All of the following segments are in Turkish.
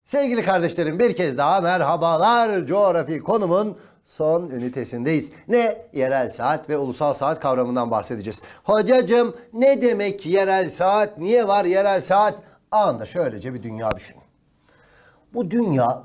Sevgili kardeşlerim, bir kez daha merhabalar. Coğrafi konumun son ünitesindeyiz. Ne? Yerel saat ve ulusal saat kavramından bahsedeceğiz. Hocacığım, ne demek yerel saat? Niye var yerel saat? Anında şöylece bir dünya düşünün. Bu dünya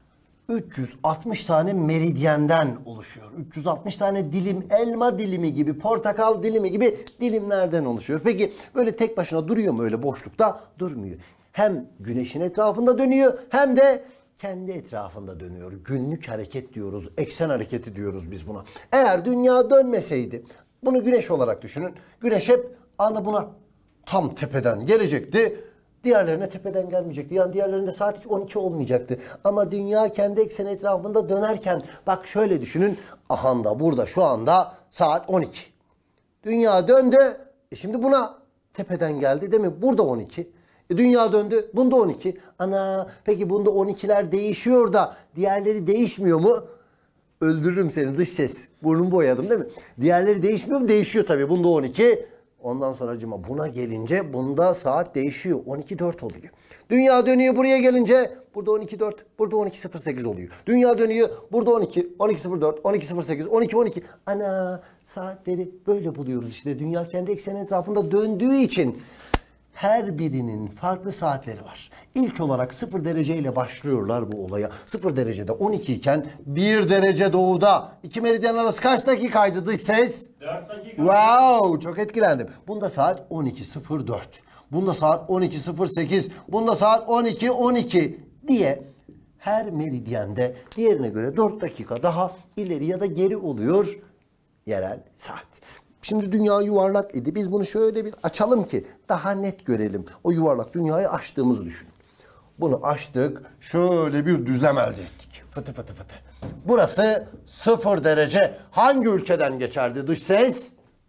360 tane meridyenden oluşuyor. 360 tane dilim, elma dilimi gibi, portakal dilimi gibi dilimlerden oluşuyor. Peki böyle tek başına duruyor mu öyle boşlukta? Durmuyor. Hem güneşin etrafında dönüyor hem de kendi etrafında dönüyor. Günlük hareket diyoruz, eksen hareketi diyoruz biz buna. Eğer dünya dönmeseydi, bunu güneş olarak düşünün. Güneş hep buna tam tepeden gelecekti. Diğerlerine tepeden gelmeyecekti. Yani diğerlerinde saat hiç 12 olmayacaktı. Ama dünya kendi ekseni etrafında dönerken bak şöyle düşünün. Aha da burada şu anda saat 12. Dünya döndü. Şimdi buna tepeden geldi değil mi? Burada 12. Dünya döndü. Bunda 12. Ana peki bunda 12'ler değişiyor da diğerleri değişmiyor mu? Öldürürüm seni dış ses. Burnumu boyadım değil mi? Diğerleri değişmiyor mu? Değişiyor tabii. Bunda 12. Ondan sonra buna gelince bunda saat değişiyor. 12.04 oluyor. Dünya dönüyor buraya gelince burada 12.04, burada 12.08 oluyor. Dünya dönüyor burada 12, 12.04, 12.08, 12.12. Ana saatleri böyle buluyoruz işte. Dünya kendi ekseni etrafında döndüğü için her birinin farklı saatleri var. İlk olarak 0 dereceyle başlıyorlar bu olaya. 0 derecede 12 iken 1 derece doğuda. İki meridyen arası kaç dakikaydı dış ses? 4 dakika. Wow, çok etkilendim. Bunda saat 12.04. Bunda saat 12.08. Bunda saat 12.12 diye her meridyende diğerine göre 4 dakika daha ileri ya da geri oluyor yerel saat. Şimdi dünya yuvarlak idi. Biz bunu şöyle bir açalım ki daha net görelim. O yuvarlak dünyayı açtığımızı düşünün. Bunu açtık. Şöyle bir düzlem elde ettik. Fıtı fıtı fıtı. Burası 0 derece. Hangi ülkeden geçerdi dış ses?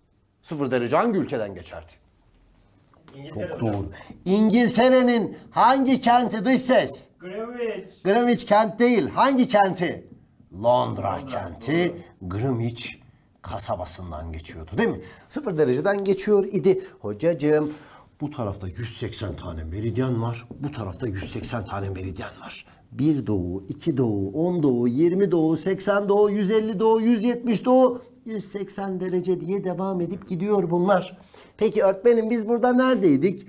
0 derece hangi ülkeden geçerdi? İngiltere Çok hocam. doğru. İngiltere'nin hangi kenti dış ses? Greenwich. Greenwich kent değil. Hangi kenti? Londra kenti. Greenwich kasabasından geçiyordu değil mi? 0 dereceden geçiyor idi. Hocacığım bu tarafta 180 tane meridyen var. Bu tarafta 180 tane meridyen var. 1 doğu, 2 doğu, 10 doğu, 20 doğu, 80 doğu, 150 doğu, 170 doğu, 180 derece diye devam edip gidiyor bunlar. Peki öğretmenim biz burada neredeydik?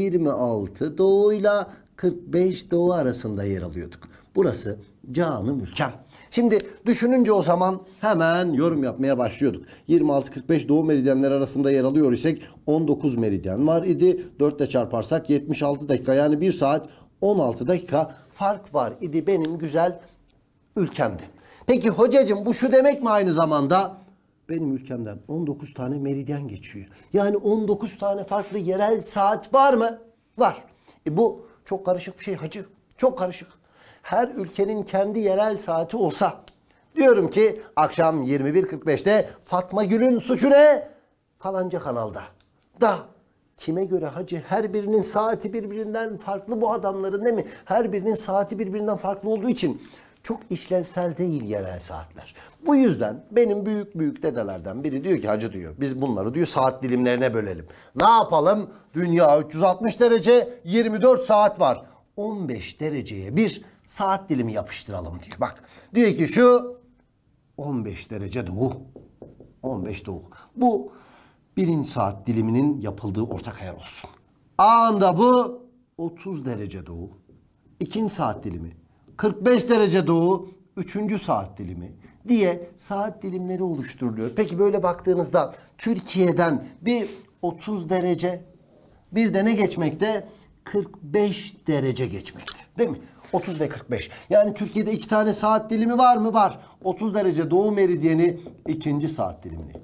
26 doğuyla 45 doğu arasında yer alıyorduk. Burası canım ülkem. Şimdi düşününce o zaman hemen yorum yapmaya başlıyorduk. 26-45 doğu meridyenler arasında yer alıyor isek 19 meridyen var idi. 4 ile çarparsak 76 dakika yani 1 saat 16 dakika fark var idi benim güzel ülkemde. Peki hocacığım bu şu demek mi aynı zamanda? Benim ülkemden 19 tane meridyen geçiyor. Yani 19 tane farklı yerel saat var mı? Var. Bu çok karışık bir şey hacı. Çok karışık. Her ülkenin kendi yerel saati olsa diyorum ki akşam 21.45'te Fatma Gül'ün suçu ne? Falanca kanalda. Da kime göre hacı? Her birinin saati birbirinden farklı bu adamların değil mi? Her birinin saati birbirinden farklı olduğu için çok işlevsel değil yerel saatler. Bu yüzden benim büyük dedelerden biri diyor ki hacı diyor biz bunları diyor saat dilimlerine bölelim. Ne yapalım? Dünya 360 derece 24 saat var. 15 dereceye bir saat dilimi yapıştıralım diyor. Bak diyor ki şu 15 derece doğu. 15 doğu. Bu birinci saat diliminin yapıldığı ortak ayar olsun. Anında bu 30 derece doğu. İkinci saat dilimi. 45 derece doğu. Üçüncü saat dilimi diye saat dilimleri oluşturuluyor. Peki böyle baktığınızda Türkiye'den bir 30 derece bir de ne geçmekte? 45 derece geçmekte. Değil mi? 30 ve 45. Yani Türkiye'de 2 tane saat dilimi var mı? Var. 30 derece doğu meridyeni ikinci saat dilimini.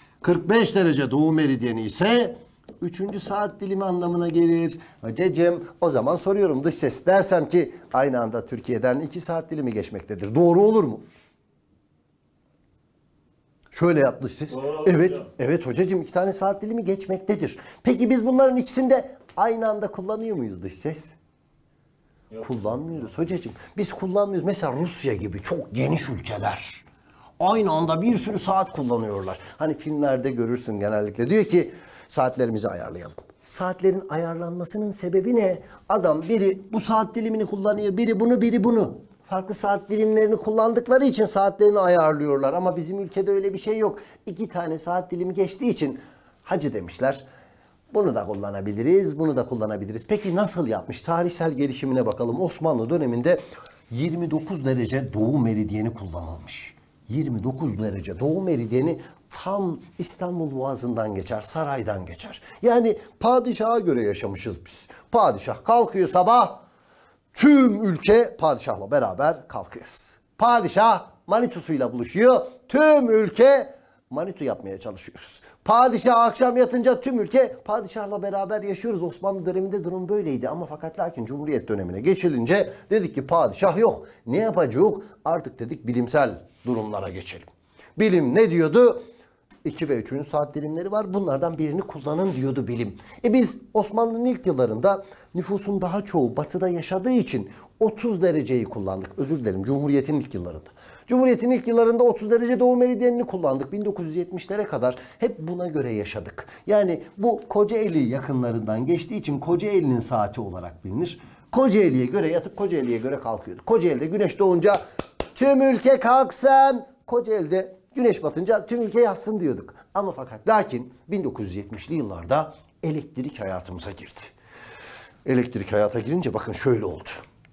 45 derece doğu meridyeni ise 3. saat dilimi anlamına gelir. Hocacığım o zaman soruyorum dış ses. Dersem ki aynı anda Türkiye'den 2 saat dilimi geçmektedir. Doğru olur mu? Şöyle yap dış ses. Evet, hocam. Evet hocacığım 2 tane saat dilimi geçmektedir. Peki biz bunların ikisini de aynı anda kullanıyor muyuz dış ses? Yok. Kullanmıyoruz hocacığım. Biz kullanmıyoruz. Mesela Rusya gibi çok geniş ülkeler. Aynı anda bir sürü saat kullanıyorlar. Hani filmlerde görürsün genellikle. Diyor ki saatlerimizi ayarlayalım. saatlerin ayarlanmasının sebebi ne? Adam biri bu saat dilimini kullanıyor, biri bunu, biri bunu. Farklı saat dilimlerini kullandıkları için saatlerini ayarlıyorlar. Ama bizim ülkede öyle bir şey yok. 2 tane saat dilimi geçtiği için hacı demişler. Bunu da kullanabiliriz, bunu da kullanabiliriz. Peki nasıl yapmış? Tarihsel gelişimine bakalım. Osmanlı döneminde 29 derece doğu meridyeni kullanılmış. 29 derece doğu meridyeni tam İstanbul Boğazı'ndan geçer, saraydan geçer. Yani padişaha göre yaşamışız biz. Padişah kalkıyor sabah, tüm ülke padişahla beraber kalkıyoruz. Padişah manitusuyla buluşuyor, tüm ülke manitu yapmaya çalışıyoruz. Padişah akşam yatınca tüm ülke padişahla beraber yaşıyoruz. Osmanlı döneminde durum böyleydi ama fakat lakin Cumhuriyet dönemine geçilince dedik ki padişah yok. Ne yapacağız? Artık dedik bilimsel durumlara geçelim. Bilim ne diyordu? 2 ve 3. saat dilimleri var. Bunlardan birini kullanın diyordu bilim. Biz Osmanlı'nın ilk yıllarında nüfusun daha çoğu batıda yaşadığı için 30 dereceyi kullandık. Özür dilerim, Cumhuriyet'in ilk yıllarında. Cumhuriyet'in ilk yıllarında 30 derece doğu meridyenini kullandık. 1970'lere kadar hep buna göre yaşadık. Yani bu Kocaeli yakınlarından geçtiği için Kocaeli'nin saati olarak bilinir. Kocaeli'ye göre yatıp Kocaeli'ye göre kalkıyorduk. Kocaeli'de güneş doğunca tüm ülke kalksın. Kocaeli'de güneş batınca tüm ülke yatsın diyorduk. Ama fakat lakin 1970'li yıllarda elektrik hayatımıza girdi. Elektrik hayata girince bakın şöyle oldu.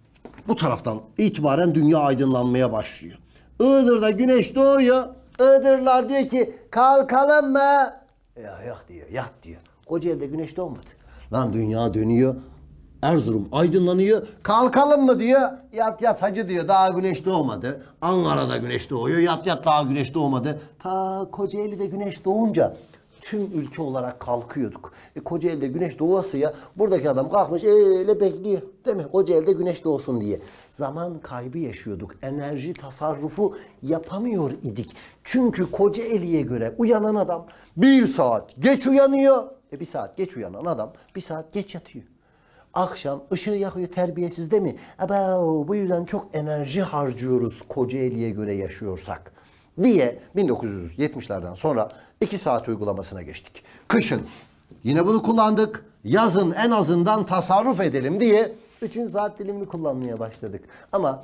Bu taraftan itibaren dünya aydınlanmaya başlıyor. Iğdır'da güneş doğuyor. Iğdırlar diyor ki kalkalım mı? Ya yok diyor, yat diyor. Kocaeli'de güneş doğmadı. Lan dünya dönüyor. Erzurum aydınlanıyor. Kalkalım mı diyor. Yat yat hacı diyor. Daha güneş doğmadı. Ankara'da güneş doğuyor. Yat yat daha güneş doğmadı. Ta Kocaeli'de güneş doğunca tüm ülke olarak kalkıyorduk. Kocaeli'de güneş doğasıya buradaki adam kalkmış öyle bekliyor. Değil mi? Kocaeli'de güneş doğsun diye. Zaman kaybı yaşıyorduk. Enerji tasarrufu yapamıyor idik. Çünkü Kocaeli'ye göre uyanan adam 1 saat geç uyanıyor. 1 saat geç uyanan adam 1 saat geç yatıyor. Akşam ışığı yakıyor, terbiyesiz değil mi? Bu yüzden çok enerji harcıyoruz Kocaeli'ye göre yaşıyorsak diye 1970'lerden sonra 2 saat uygulamasına geçtik. Kışın yine bunu kullandık. Yazın en azından tasarruf edelim diye 3. saat dilimini kullanmaya başladık. Ama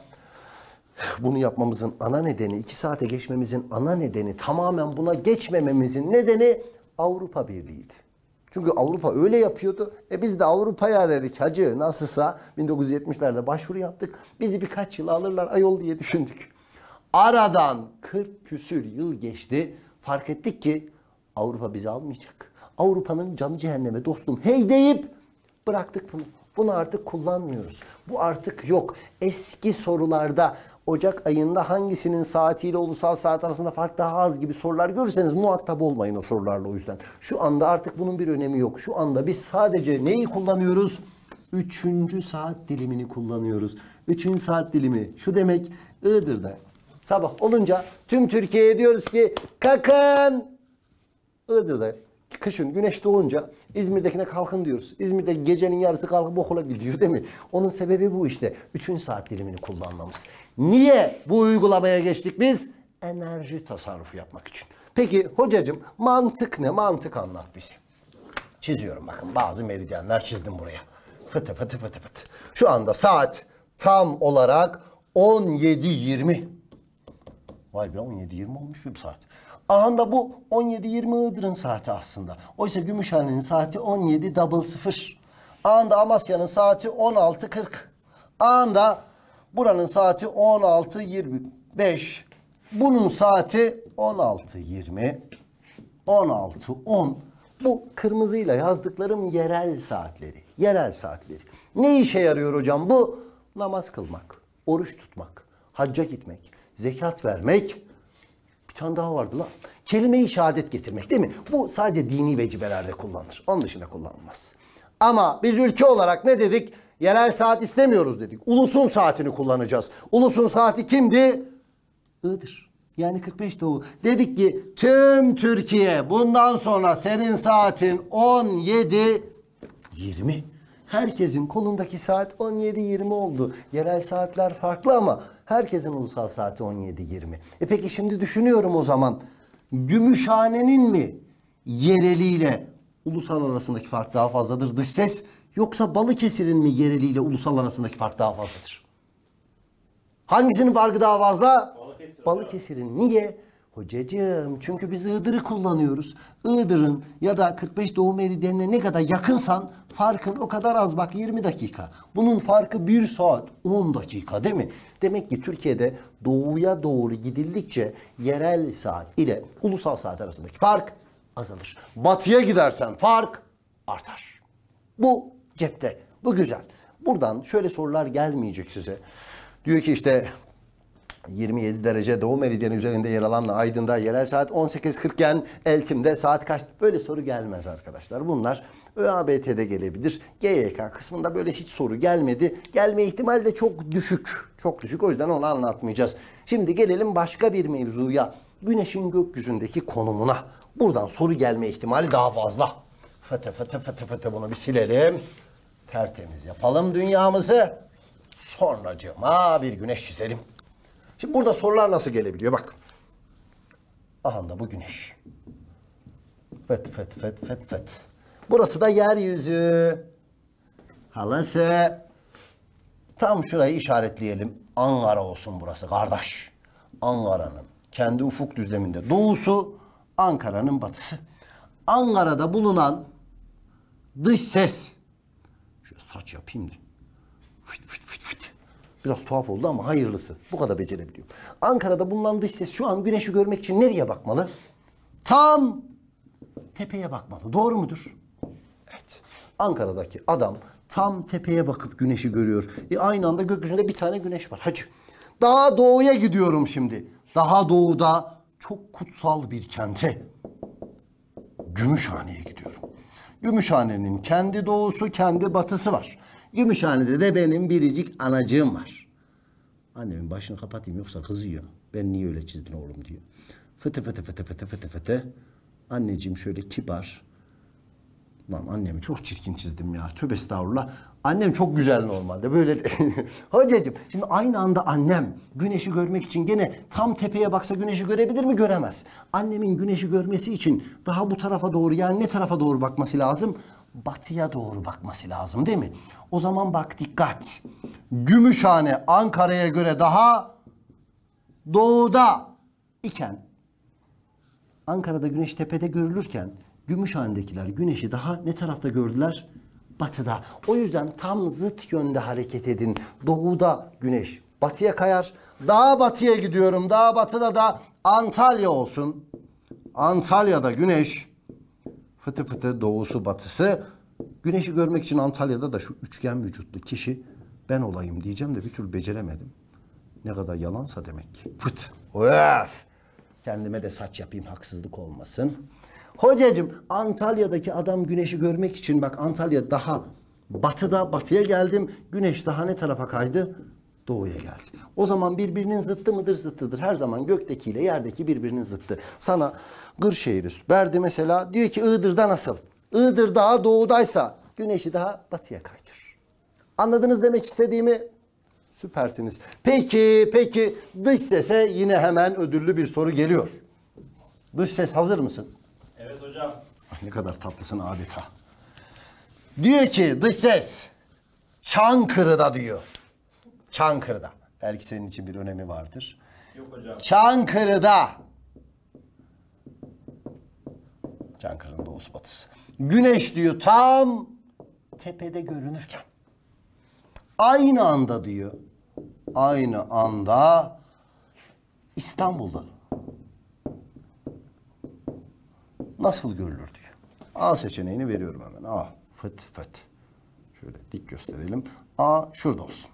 bunu yapmamızın ana nedeni, 2 saate geçmemizin ana nedeni, tamamen buna geçmememizin nedeni Avrupa Birliği'ydi. Çünkü Avrupa öyle yapıyordu. Biz de Avrupa'ya dedik hacı nasılsa 1970'lerde başvuru yaptık. Bizi birkaç yıl alırlar ayol diye düşündük. Aradan 40 küsür yıl geçti. Fark ettik ki Avrupa bizi almayacak. Avrupa'nın canı cehenneme dostum hey deyip bıraktık bunu. Bunu artık kullanmıyoruz. Bu artık yok. Eski sorularda Ocak ayında hangisinin saatiyle ulusal saat arasında fark daha az gibi sorular görürseniz muhatap olmayın o sorularla o yüzden. Şu anda artık bunun bir önemi yok. Şu anda biz sadece neyi kullanıyoruz? 3. saat dilimini kullanıyoruz. 3. saat dilimi şu demek Iğdır'da sabah olunca tüm Türkiye'ye diyoruz ki kalkın. Iğdır'da kışın güneş doğunca İzmir'dekine kalkın diyoruz. İzmir'de gecenin yarısı kalkıp okula gidiyor değil mi? Onun sebebi bu işte. 3. saat dilimini kullanmamız. Niye bu uygulamaya geçtik biz? Enerji tasarrufu yapmak için. Peki hocacığım mantık ne? Mantık anlat bize. Çiziyorum bakın bazı meridyenler çizdim buraya. Fıtı fıtı fıtı fıtı. Şu anda saat tam olarak 17:20. Vay be 17:20 olmuş bir saat. Aha da bu 17:20 Iğdır'ın saati aslında. Oysa Gümüşhane'nin saati 17:00. Aha da Amasya'nın saati 16:40. Aha da buranın saati 16:25. Bunun saati 16:20. 16:10. Bu kırmızıyla yazdıklarım yerel saatleri. Yerel saatleri. Ne işe yarıyor hocam bu? Namaz kılmak, oruç tutmak, hacca gitmek, zekat vermek. Bir tane daha vardı lan. Kelime-i şehadet getirmek değil mi? Bu sadece dini vecibelerde kullanılır. Onun dışında kullanılmaz. Ama biz ülke olarak ne dedik? Yerel saat istemiyoruz dedik. Ulusun saatini kullanacağız. Ulusun saati kimdi? Iğdır. Yani 45 doğu. Dedik ki tüm Türkiye bundan sonra senin saatin 17:20. Herkesin kolundaki saat 17:20 oldu. Yerel saatler farklı ama herkesin ulusal saati 17:20. Peki şimdi düşünüyorum o zaman. Gümüşhane'nin mi yereliyle ulusal arasındaki fark daha fazladır dış ses? Yoksa Balıkesir'in mi yereliyle ulusal arasındaki fark daha fazladır? Hangisinin farkı daha fazla? Balıkesir. Balıkesir'in. Niye? Hocacığım çünkü biz Iğdır'ı kullanıyoruz. Iğdır'ın ya da 45 doğu meridyenine ne kadar yakınsan farkın o kadar az, bak 20 dakika. Bunun farkı 1 saat 10 dakika değil mi? Demek ki Türkiye'de doğuya doğru gidildikçe yerel saat ile ulusal saat arasındaki fark azalır. Batıya gidersen fark artar. Bu cepte. Bu güzel. Buradan şöyle sorular gelmeyecek size. Diyor ki işte 27 derece doğu meridyeni üzerinde yer alan Aydın'da yerel saat 18.40 iken Eltim'de saat kaç? Böyle soru gelmez arkadaşlar. Bunlar ÖABT'de gelebilir. GYK kısmında böyle hiç soru gelmedi. Gelme ihtimali de çok düşük. Çok düşük. O yüzden onu anlatmayacağız. Şimdi gelelim başka bir mevzuya. Güneşin gökyüzündeki konumuna. Buradan soru gelme ihtimali daha fazla. Fıtı fıtı fıtı fıtı bunu bir silelim. Tertemiz yapalım dünyamızı. Sonracığıma bir güneş çizelim. Şimdi burada sorular nasıl gelebiliyor? Bak. Aha da bu güneş. Fıt fıt fıt fıt fıt. Burası da yeryüzü. Halası. Tam şurayı işaretleyelim. Ankara olsun burası kardeş. Ankara'nın kendi ufuk düzleminde doğusu, Ankara'nın batısı. Ankara'da bulunan dış ses. Şöyle saç yapayım da. Fıt fıt fıt fıt. Biraz tuhaf oldu ama hayırlısı. Bu kadar becerebiliyorum. Ankara'da bulunan dış ses şu an güneşi görmek için nereye bakmalı? Tam tepeye bakmalı. Doğru mudur? Evet. Ankara'daki adam tam tepeye bakıp güneşi görüyor. Aynı anda gökyüzünde bir tane güneş var. Hacı. Daha doğuya gidiyorum şimdi. Daha doğuda çok kutsal bir kente. Gümüşhane'ye gidiyorum. Gümüşhane'nin kendi doğusu, kendi batısı var. Gümüşhane'de de benim biricik anacığım var. Annemin başını kapatayım yoksa kızıyor. Ben niye öyle çizdin oğlum diyor. Fıtı fıtı fıtı fıtı fıtı fıtı. Anneciğim şöyle kibar. Lan annemi çok çirkin çizdim ya. Tövbe estağfurullah. Annem çok güzel normalde. Böyle de. Hocacığım şimdi aynı anda annem güneşi görmek için gene tam tepeye baksa güneşi görebilir mi? Göremez. Annemin güneşi görmesi için daha bu tarafa doğru, yani ne tarafa doğru bakması lazım? Batıya doğru bakması lazım değil mi? O zaman bak dikkat. Gümüşhane Ankara'ya göre daha doğuda iken, Ankara'da güneş tepede görülürken Gümüşhane'dekiler güneşi daha ne tarafta gördüler? Batıda. O yüzden tam zıt yönde hareket edin. Doğuda güneş batıya kayar. Daha batıya gidiyorum. Daha batıda da Antalya olsun. Antalya'da güneş fıtı fıtı doğusu batısı. Güneşi görmek için Antalya'da da şu üçgen vücutlu kişi ben olayım diyeceğim de bir türlü beceremedim. Ne kadar yalansa demek ki. Fıt. Öf. Kendime de saç yapayım haksızlık olmasın. Hocacığım Antalya'daki adam güneşi görmek için bak Antalya daha batıda, batıya geldim. Güneş daha ne tarafa kaydı? Doğuya geldi. O zaman birbirinin zıttı mıdır? Zıttıdır. Her zaman göktekiyle yerdeki birbirinin zıttı. Sana Kırşehir'i verdi mesela. Diyor ki Iğdır'da nasıl? Iğdır daha doğudaysa güneşi daha batıya kaydır. Anladınız demek istediğimi? Süpersiniz. Peki dış sese yine hemen ödüllü bir soru geliyor. Dış ses hazır mısın? Evet hocam. Ah, ne kadar tatlısın adeta. Diyor ki dış ses Çankırı'da diyor. Çankırı'da. Belki senin için bir önemi vardır. Yok hocam. Çankırı'da. Çankırı'nın doğusu batısı. Güneş diyor tam tepede görünürken. Aynı anda diyor. Aynı anda İstanbul'da. Nasıl görülür diyor. A seçeneğini veriyorum hemen. A fıt fıt. Şöyle dik gösterelim. A şurada olsun.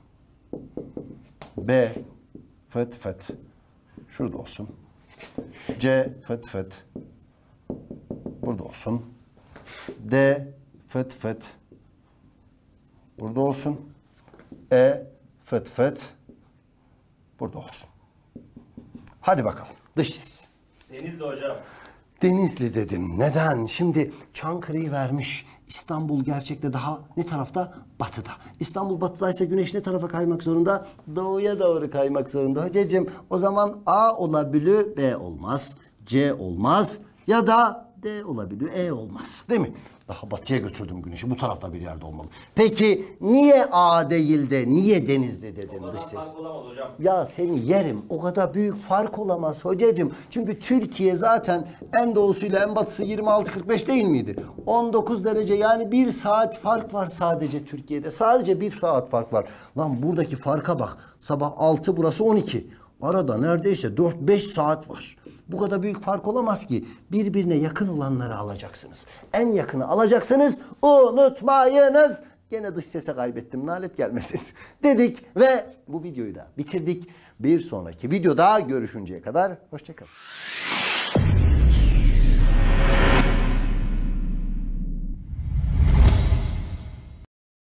B fıt fıt. Şurada olsun. C fıt fıt. Burada olsun. D fıt fıt. Burada olsun. E fıt fıt. Burada olsun. Hadi bakalım. Dış ses. Denizli hocam. Denizli dedin. Neden? Şimdi Çankırı'yı vermiş. İstanbul gerçekte daha ne tarafta? Batıda. İstanbul batıdaysa güneş ne tarafa kaymak zorunda? Doğuya doğru kaymak zorunda. Hocacığım o zaman A olabilir, B olmaz, C olmaz ya da D olabiliyor. E olmaz. Değil mi? Daha batıya götürdüm güneşi. Bu tarafta bir yerde olmalı. Peki niye A değil de niye Denizli dedin O dış kadar ses? fark olamaz hocam. Ya seni yerim. O kadar büyük fark olamaz hocacığım. Çünkü Türkiye zaten en doğusuyla en batısı 26-45 değil miydi? 19 derece, yani 1 saat fark var sadece Türkiye'de. Sadece 1 saat fark var. Lan buradaki farka bak. Sabah 6, burası 12. Arada neredeyse 4-5 saat var. Bu kadar büyük fark olamaz ki. Birbirine yakın olanları alacaksınız. En yakını alacaksınız. Unutmayınız. Gene dış sese kaybettim. Nalet gelmesin. Dedik ve bu videoyu da bitirdik. Bir sonraki videoda görüşünceye kadar hoşça kalın.